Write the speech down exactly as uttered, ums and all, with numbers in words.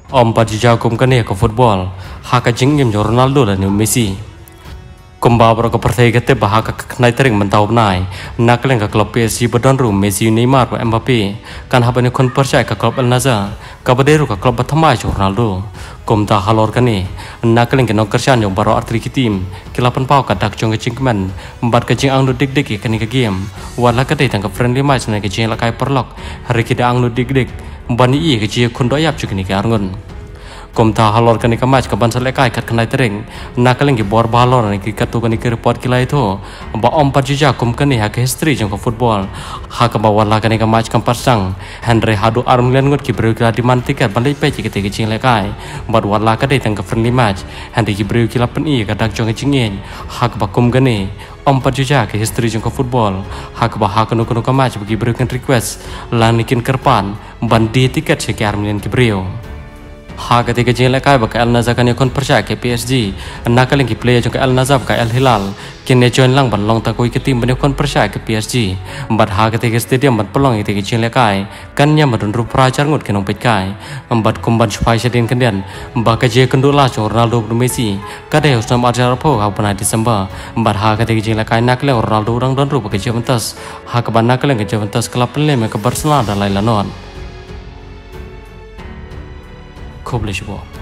Om Padija kum kane ke football, haka jingim jo Ronaldo dan Messi. Kumba bro ke pertai kete bahaka knai tering mentau nai, nakleng ke klub P S G bedon ru Messi Neymar wa Mbappe, kan habane kon percaya ke klub Al Nassr, kabaderu ke klub Bathamai jo Ronaldo. Kum ta halor kane, nakleng ke nokersan jo baro artri kitim, kilapan pau ka dak jong ke cingkman, mbat ke jing anglu dik dik kane ke game, wala ka dei tang ke friendly match na ke jing lakai perlok, hari kita anglu dik dik, mbani i ke jing kun doyap juga ni ke arngun. Kom ta halor kani kamach ka bansal ekai kat kanai tereng nakaleng ki bor balor ni ki katu kani ki report kilai tho ba om Padija kom kani ha ke history jong ka football ha ka ba wala kani kamach kam pasang Henry hadu armlen ngot ki bru kila diman tiket balai pe ki te ki ching lekai bad wala ka dei tang ka friendly match Henry ki bru kila pen i ka dak jong ching yen ha ka ba kom kani om Padija ke history jong ka football ha ka ba ha kanu kanu kamach bagi bru kan request lan nikin kerpan bandi tiket se ki armlen ki bru ha ketika jeng lekai baka Al Nassr kan yakon percaya ke P S G nakaleng ki player jong ke Al Nassr ka Al Hilal kin ne join lang ban long ta koi ke tim ban yakon percaya ke P S G bat ha ketika stadium bat pelong ketika jeng lekai kan nya madun ru prajar ngut kenong petkai embat kumban spai sedin kendian baka je kendula jong Ronaldo dan Messi kade usam arjar po ha bana Desember embat ha ketika jeng lekai nakaleng Ronaldo urang don ru baka Juventus ha ka ban nakaleng ke Juventus kelab pelem ke Barcelona dan lain-lain Koblish war.